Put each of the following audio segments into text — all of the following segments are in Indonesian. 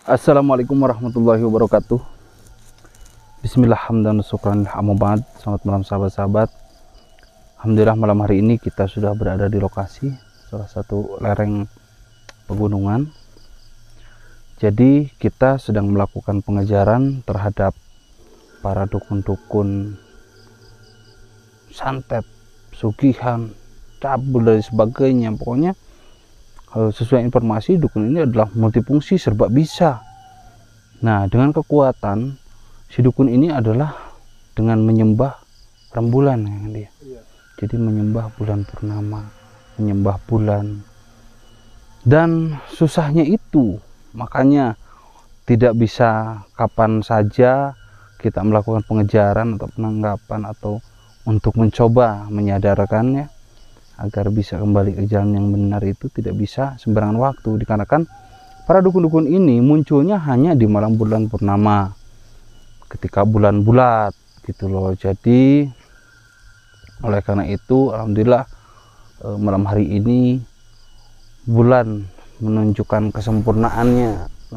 Assalamualaikum warahmatullahi wabarakatuh. Bismillah, hamdan syukran, amma ba'd. Selamat malam sahabat-sahabat. Alhamdulillah malam hari ini kita sudah berada di lokasi salah satu lereng pegunungan. Jadi kita sedang melakukan pengejaran terhadap para dukun-dukun santet, sugihan, cabul dan sebagainya. Pokoknya sesuai informasi, dukun ini adalah multifungsi, serba bisa. Nah, dengan kekuatan si dukun ini adalah dengan menyembah rembulan ya dia. Jadi menyembah bulan purnama, menyembah bulan. Dan susahnya itu, makanya tidak bisa kapan saja kita melakukan pengejaran atau penangkapan atau untuk mencoba menyadarkannya agar bisa kembali ke jalan yang benar. Itu tidak bisa sembarangan waktu, dikarenakan para dukun-dukun ini munculnya hanya di malam bulan purnama, ketika bulan bulat gitu loh. Jadi oleh karena itu alhamdulillah malam hari ini bulan menunjukkan kesempurnaannya,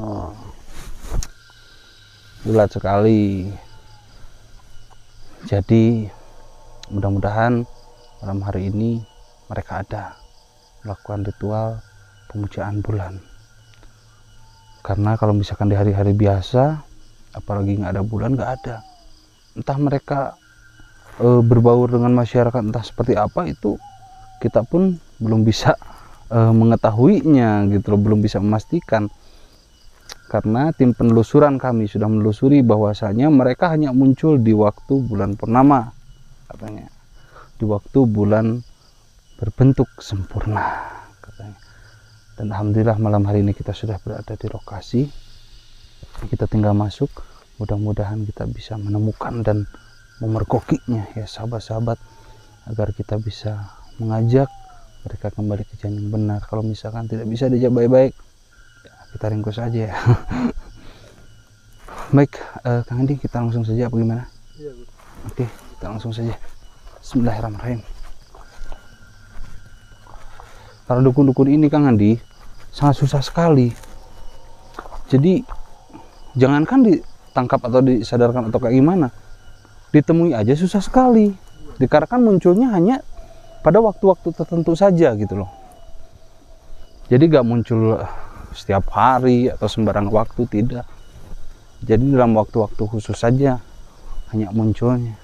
bulat sekali. Jadi mudah-mudahan malam hari ini mereka ada melakukan ritual pemujaan bulan. Karena kalau misalkan di hari-hari biasa, apalagi nggak ada bulan, nggak ada. Entah mereka berbaur dengan masyarakat entah seperti apa, itu kita pun belum bisa mengetahuinya gitu loh, belum bisa memastikan. Karena tim penelusuran kami sudah menelusuri bahwasanya mereka hanya muncul di waktu bulan purnama, katanya, di waktu bulan berbentuk sempurna katanya. Dan alhamdulillah malam hari ini kita sudah berada di lokasi, kita tinggal masuk. Mudah-mudahan kita bisa menemukan dan memergokinya ya sahabat-sahabat, agar kita bisa mengajak mereka kembali ke jalan yang benar. Kalau misalkan tidak bisa diajak baik-baik, ya kita ringkus aja ya. Baik, Kang Andi, kita langsung saja apa gimana? Iya, oke, kita langsung saja. Bismillahirrahmanirrahim. Para dukun-dukun ini, Kang Andi, sangat susah sekali. Jadi jangankan ditangkap atau disadarkan atau kayak gimana, ditemui aja susah sekali. Dikarenakan munculnya hanya pada waktu-waktu tertentu saja gitu loh. Jadi gak muncul setiap hari atau sembarang waktu, tidak. Jadi dalam waktu-waktu khusus saja hanya munculnya.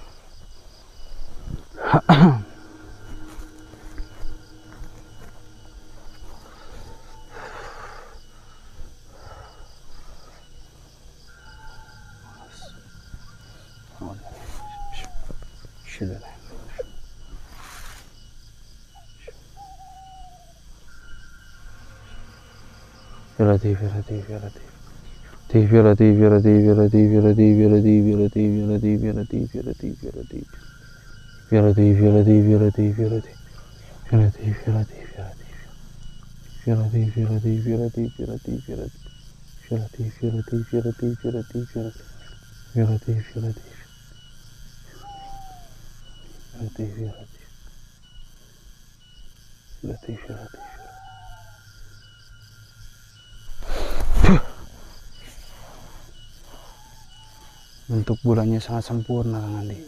Bentuk bulannya sangat sempurna, Kang Andi.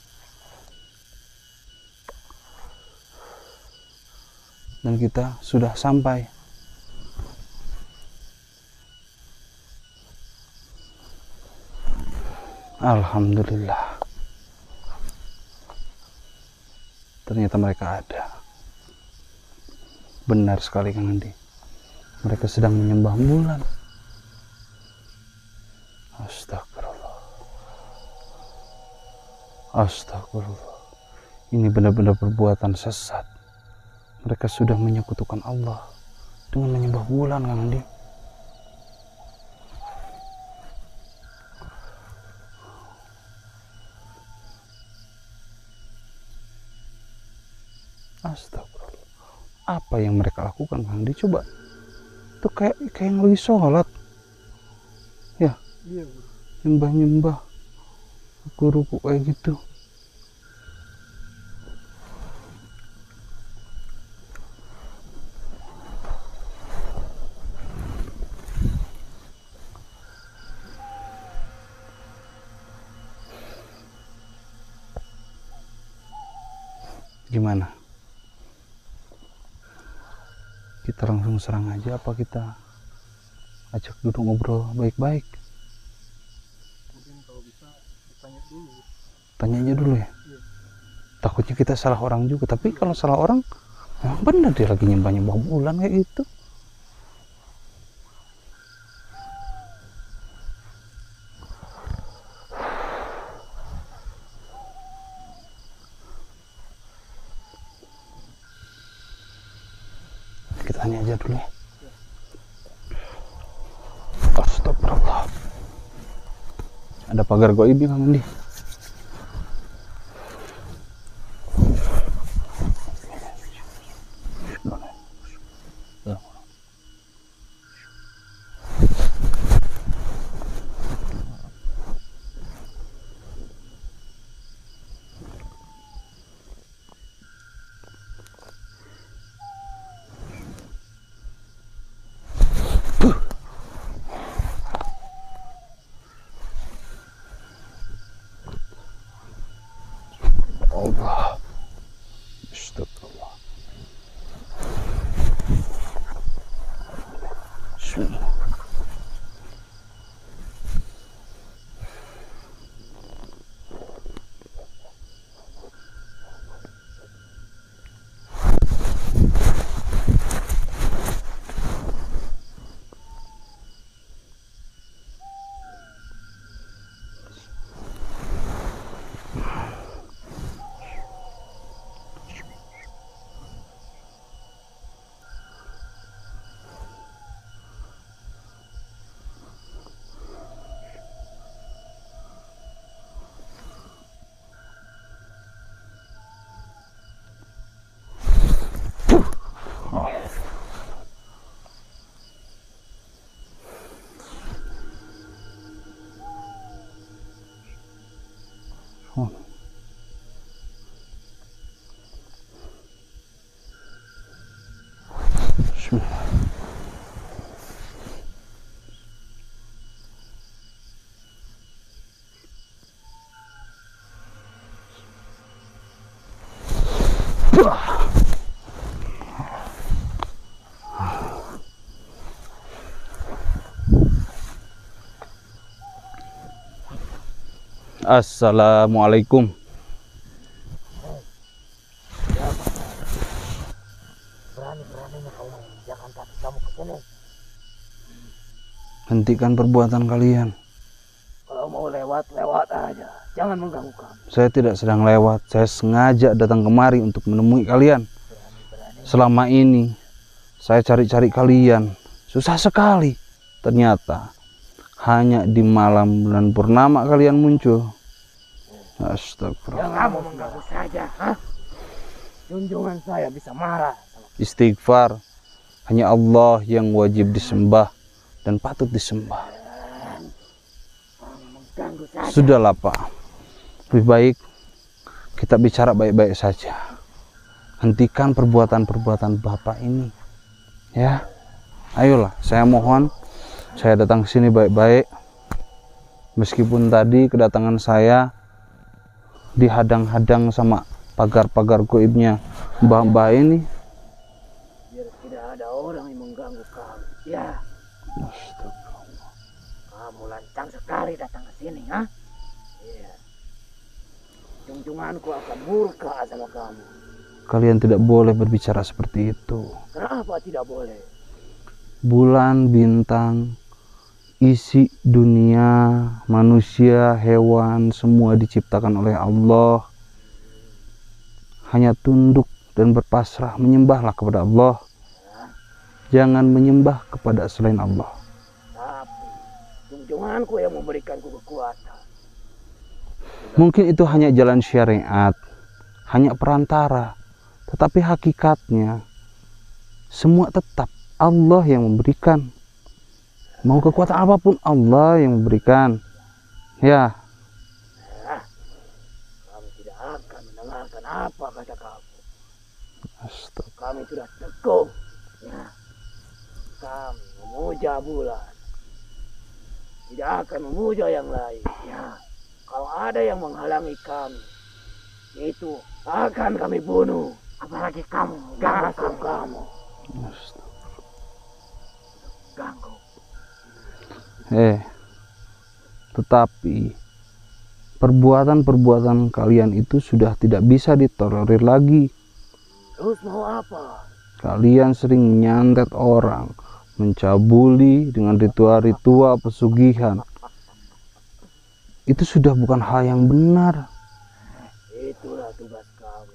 Dan kita sudah sampai. Alhamdulillah. Ternyata mereka ada. Benar sekali, Kang Andi. Mereka sedang menyembah bulan. Astagfirullah. Astagfirullah. Ini benar-benar perbuatan sesat. Mereka sudah menyekutukan Allah dengan menyembah bulan, Kang Andi. Astagfirullah. Apa yang mereka lakukan, Kang Andi? Coba. Itu kayak yang lagi sholat. Ya. Nyembah-nyembah. Ruku-ruku kayak gitu. Gimana? Kita langsung serang aja apa kita ajak duduk ngobrol baik-baik? Mungkin kalau bisa ditanya dulu. Tanya aja dulu ya. Iya. Takutnya kita salah orang juga. Tapi kalau salah orang, memang benar dia lagi nyembah bulan kayak gitu. Kita tanya aja dulu ya. Astagfirullah. Ada pagar goib nih Kang Andi. Allah. Astagfirullah. Bismillah. Oh. Bismillah. Assalamualaikum. Berani-beraninya kau menginjakan kaki kamu ke sini. Hentikan perbuatan kalian. Kalau mau lewat, lewat aja. Jangan mengganggu kami. Saya tidak sedang lewat. Saya sengaja datang kemari untuk menemui kalian. Berani-berani. Selama ini saya cari-cari kalian. Susah sekali. Ternyata hanya di malam bulan purnama kalian muncul. Astagfirullah. Yang kamu mengganggu saja, ha? Junjungan saya bisa marah. Istighfar. Hanya Allah yang wajib disembah dan patut disembah. Mengganggu saja. Sudahlah Pak. Lebih baik kita bicara baik-baik saja. Hentikan perbuatan-perbuatan Bapak ini. Ya. Ayolah, saya mohon. Saya datang ke sini baik-baik. Meskipun tadi kedatangan saya dihadang-hadang sama pagar-pagar goibnya mbah-mbah ini. Biar tidak ada orang yang mengganggu kamu. Ya, Astagfirullah. kamu lancang sekali datang ke sini, ha? Iya. Junjunganku akan murka sama kamu. Kalian tidak boleh berbicara seperti itu. Kenapa tidak boleh? Bulan, bintang, isi dunia, manusia, hewan, semua diciptakan oleh Allah. Hanya tunduk dan berpasrah, menyembahlah kepada Allah. Jangan menyembah kepada selain Allah. Tapi junjunganku yang memberikanku kekuatan. Mungkin itu hanya jalan syariat, hanya perantara. Tetapi hakikatnya, semua tetap Allah yang memberikan. Mau kekuatan apapun Allah yang memberikan. Ya, Ya, kami tidak akan mendengarkan apa kata kamu. Astagfirullah. Kami sudah teguh. Ya, kami memuja bulan. Tidak akan memuja yang lain. Ya, kalau ada yang menghalangi kami, itu akan kami bunuh. Apalagi kamu ganggu. Ganggu. Tetapi perbuatan-perbuatan kalian itu sudah tidak bisa ditolerir lagi. Terus mau apa? Kalian sering menyantet orang, mencabuli dengan ritual-ritual pesugihan. Itu sudah bukan hal yang benar. Itulah tugas kami.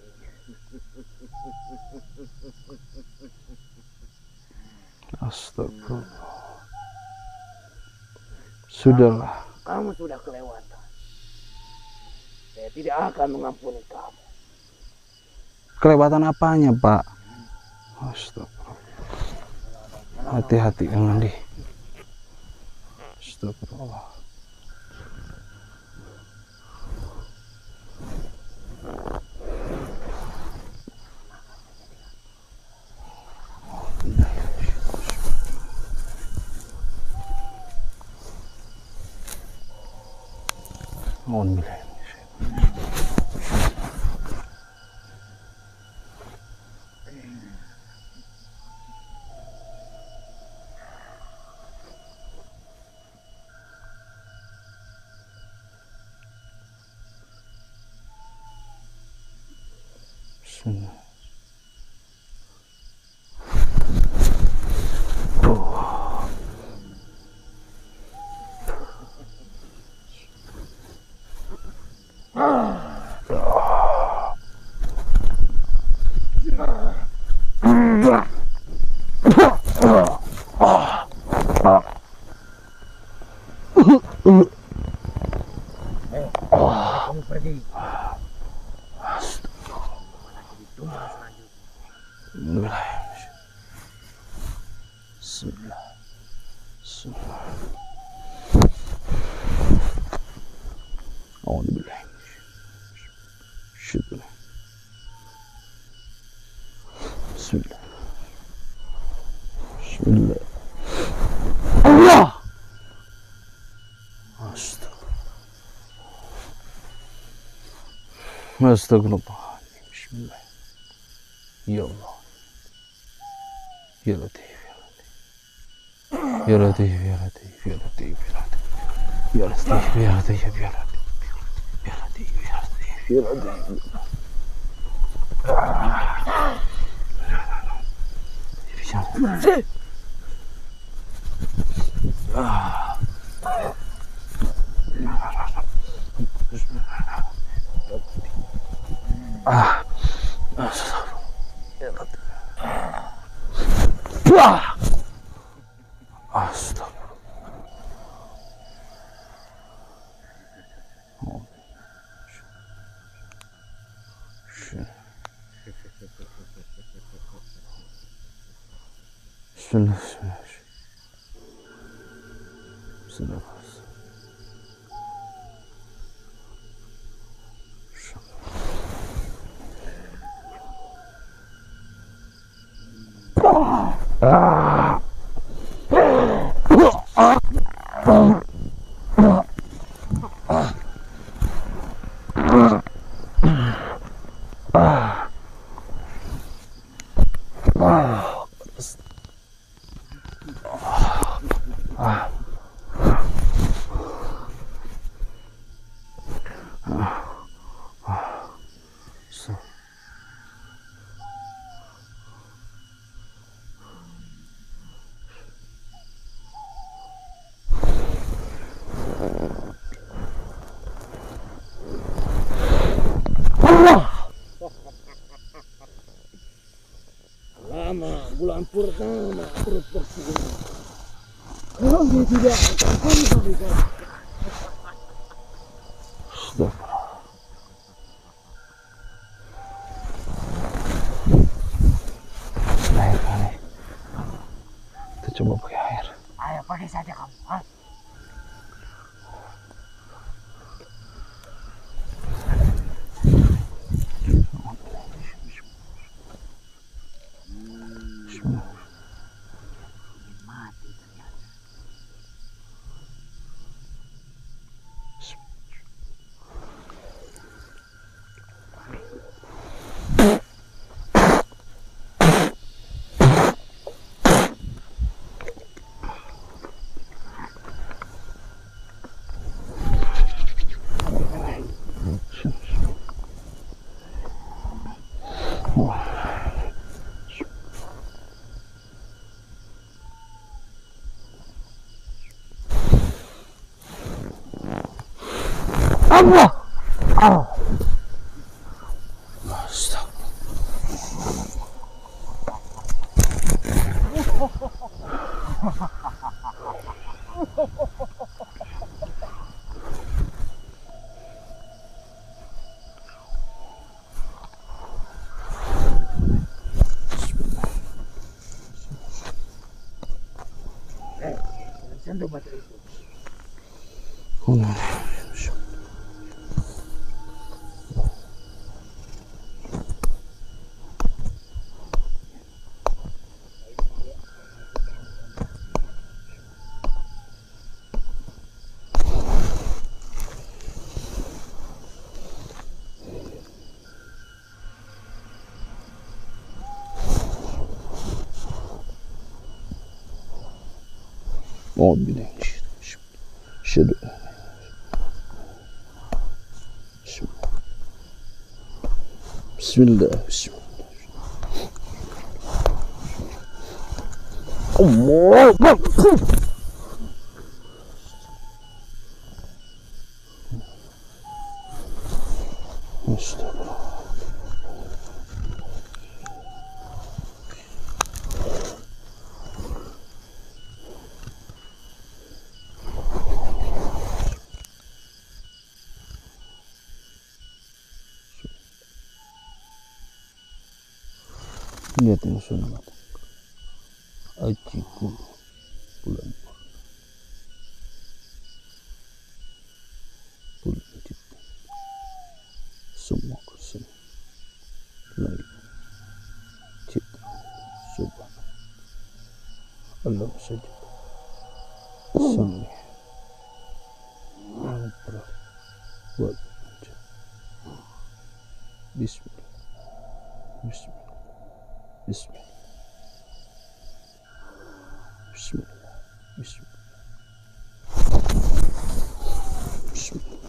Astagfirullah. Sudahlah. Kamu sudah kelewatan. Saya tidak akan mengampuni kamu. Kelewatan apanya, Pak? Astagfirullah. Hati-hati dengan dia. Astagfirullah. Mohon bilang. Kamu pergi. Bismillah. Bismillah. Allah. Astagfirullah. Bismillah. Ya Allah. Ya Latif, ya Latif. Ya Latif, ya Latif, ya Latif, ya Latif. Ya Latif, ya Latif, ya Latif. Ya Latif, ya Latif. Bismillah. Bismillah. Lama bulan purnama terus bersih. Kami tidak akan kembali. Air kali. Kita coba pakai air. Ayo pakai saja kamu. Ha? Mati ternyata. Allah. Astaga. Sentuh batu itu. Oh, bilang syadu. Bismillah. Allah Akbar. Lihat yang sunnah mata. Ajiku bulan cipta semua kursi lain cipta subhanahu Allah saja sang Ampra buat Bismillah Bismillah Bismillah Bismillah Bismillah Bismillah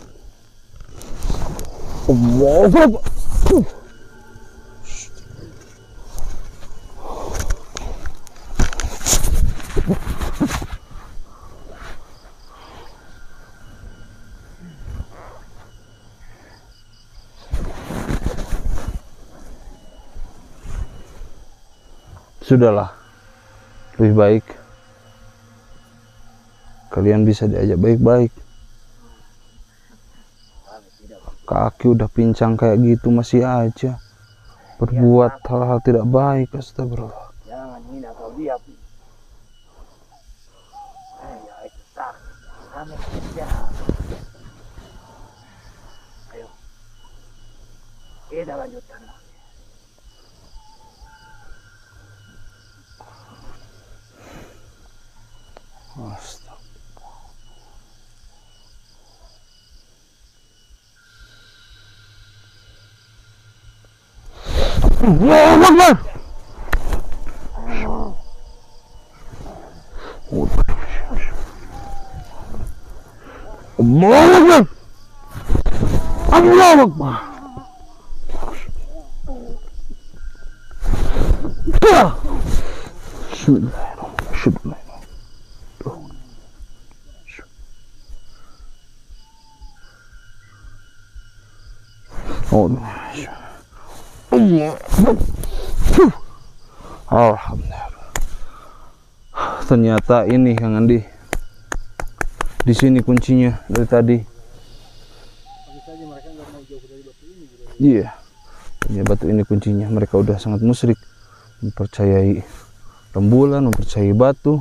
Allahu Akbar. Sudahlah, lebih baik kalian bisa diajak baik-baik. Kaki udah pincang kayak gitu masih aja berbuat hal-hal tidak baik. Astagfirullah. Jangan hina kau dia. Ya itu sakit. Kami kerja. Ayo. Kita lanjutkan. Allahu Akbar. Allahu Akbar. Allahu Akbar. Bismillahirrahmanirrahim. Alhamdulillah. Ternyata ini Kang Andi. Di sini kuncinya dari tadi. Iya. Ya, batu ini kuncinya. Mereka udah sangat musyrik, mempercayai rembulan, mempercayai batu.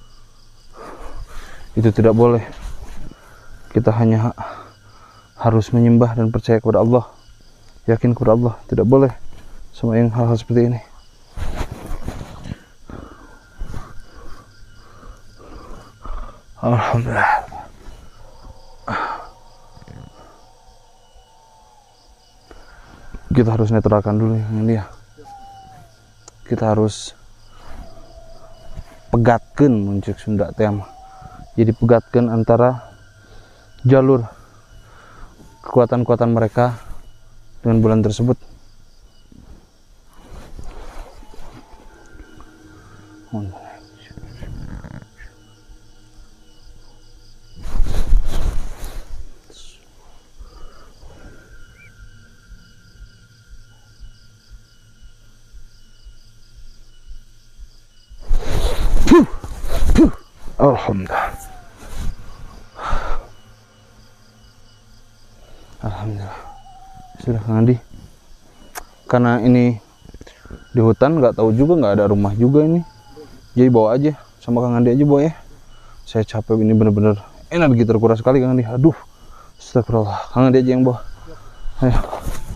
Itu tidak boleh. Kita hanya harus menyembah dan percaya kepada Allah. Yakin kepada Allah, tidak boleh sama yang hal-hal seperti ini. Alhamdulillah. Kita harus netralkan dulu yang ini ya. Kita harus pegatkan muncul Sunda tema. Jadi pegatkan antara jalur kekuatan-kekuatan mereka dengan bulan tersebut. Alhamdulillah. Alhamdulillah. Sudah Kang Andi. Karena ini di hutan, nggak tahu juga, nggak ada rumah juga ini. Jadi bawa aja sama Kang Andi aja bawa ya. Saya capek ini, bener-bener energi terkuras sekali Kang Andi. Aduh, astagfirullah. Kang Andi aja yang bawa. Ayo.